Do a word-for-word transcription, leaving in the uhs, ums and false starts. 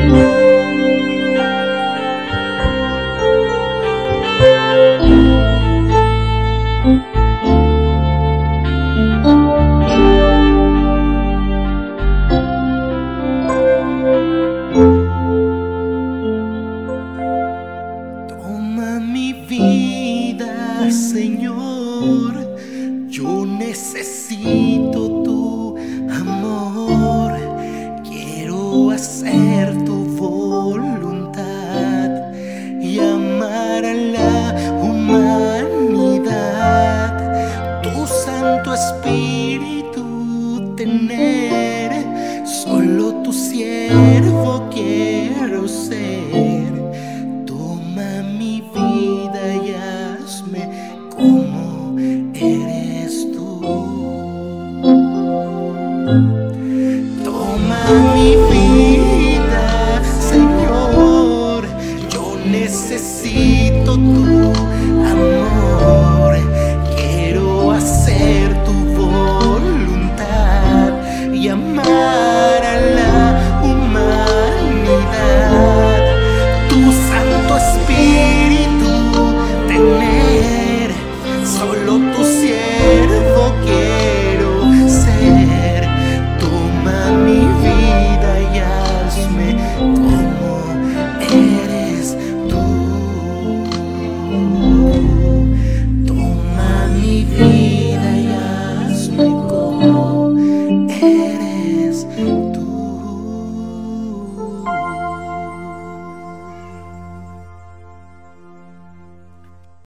Toma mi vida, Señor, yo necesito tu amor. Quiero hacer tu voluntad y amar a la humanidad. Tu Santo Espíritu tener, solo tu siervo